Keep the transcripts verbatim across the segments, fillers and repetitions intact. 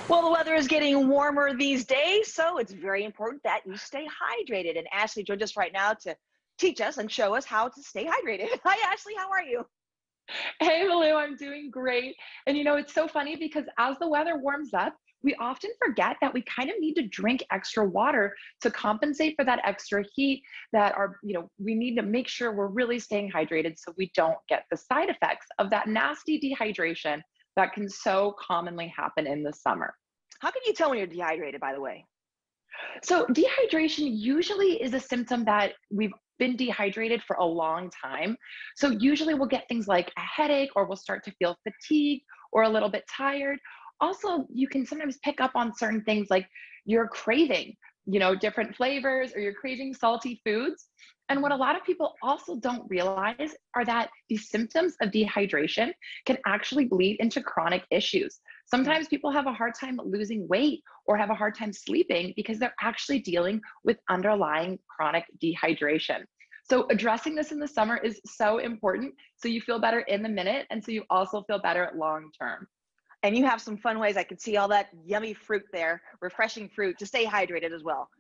Well, the weather is getting warmer these days, so it's very important that you stay hydrated. And Ashley joined us right now to teach us and show us how to stay hydrated. Hi, Ashley. How are you? Hey, Lou, I'm doing great. And you know, it's so funny because as the weather warms up, we often forget that we kind of need to drink extra water to compensate for that extra heat that are, you know, we need to make sure we're really staying hydrated so we don't get the side effects of that nasty dehydration that can so commonly happen in the summer. How can you tell when you're dehydrated, by the way? So dehydration usually is a symptom that we've been dehydrated for a long time. So usually we'll get things like a headache or we'll start to feel fatigued or a little bit tired. Also, you can sometimes pick up on certain things like you're craving, you know, different flavors or you're craving salty foods. And what a lot of people also don't realize are that these symptoms of dehydration can actually bleed into chronic issues. Mm. Sometimes people have a hard time losing weight or have a hard time sleeping because they're actually dealing with underlying chronic dehydration. So, addressing this in the summer is so important so you feel better in the minute and so you also feel better long term. And you have some fun ways. I can see all that yummy fruit there, refreshing fruit to stay hydrated as well.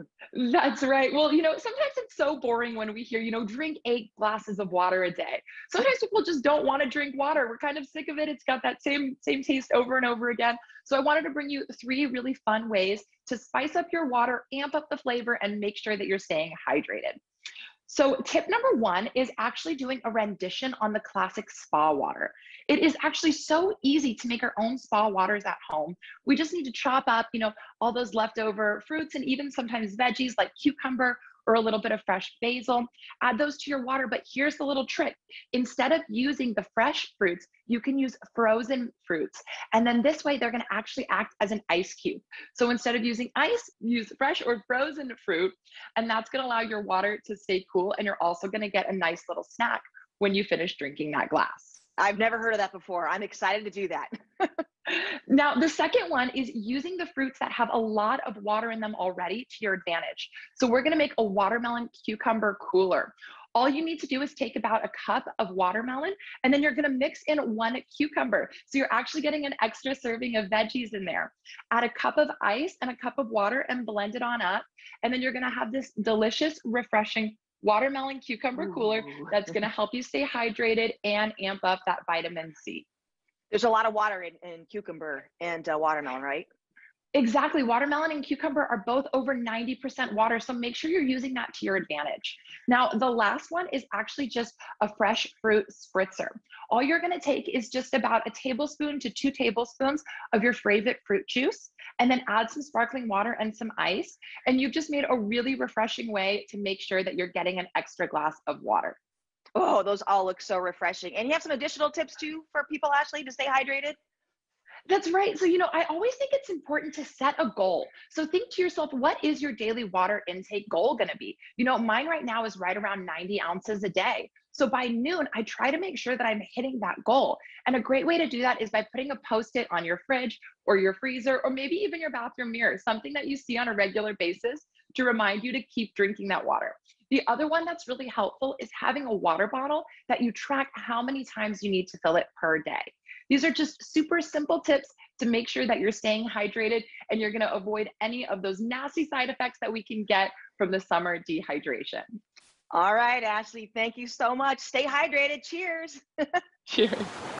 That's right. Well, you know, sometimes it's so boring when we hear, you know, drink eight glasses of water a day. Sometimes people just don't want to drink water. We're kind of sick of it. It's got that same same taste over and over again. So I wanted to bring you three really fun ways to spice up your water, amp up the flavor, and make sure that you're staying hydrated. So, tip number one is actually doing a rendition on the classic spa water. It is actually so easy to make our own spa waters at home. We just need to chop up, you know, all those leftover fruits and even sometimes veggies like cucumber or a little bit of fresh basil. Add those to your water. But here's the little trick: instead of using the fresh fruits, you can use frozen fruits. And then this way, they're going to actually act as an ice cube. So instead of using ice, use fresh or frozen fruit, and that's going to allow your water to stay cool. And you're also going to get a nice little snack when you finish drinking that glass. I've never heard of that before. I'm excited to do that. Now, the second one is using the fruits that have a lot of water in them already to your advantage. So we're going to make a watermelon cucumber cooler. All you need to do is take about a cup of watermelon and then you're going to mix in one cucumber. So you're actually getting an extra serving of veggies in there. Add a cup of ice and a cup of water and blend it on up. And then you're going to have this delicious, refreshing watermelon cucumber cooler Ooh. that's going to help you stay hydrated and amp up that vitamin C. There's a lot of water in, in cucumber and uh, watermelon, right? Exactly. Watermelon and cucumber are both over ninety percent water. So make sure you're using that to your advantage. Now, the last one is actually just a fresh fruit spritzer. All you're going to take is just about a tablespoon to two tablespoons of your favorite fruit juice, and then add some sparkling water and some ice. And you've just made a really refreshing way to make sure that you're getting an extra glass of water. Oh, those all look so refreshing. And you have some additional tips too for people, Ashley, to stay hydrated? That's right. So, you know, I always think it's important to set a goal. So, think to yourself, what is your daily water intake goal going to be? You know, mine right now is right around ninety ounces a day. So, by noon, I try to make sure that I'm hitting that goal. And a great way to do that is by putting a post it on your fridge or your freezer, or maybe even your bathroom mirror, something that you see on a regular basis to remind you to keep drinking that water. The other one that's really helpful is having a water bottle that you track how many times you need to fill it per day. These are just super simple tips to make sure that you're staying hydrated and you're going to avoid any of those nasty side effects that we can get from the summer dehydration. All right, Ashley, thank you so much. Stay hydrated. Cheers. Cheers.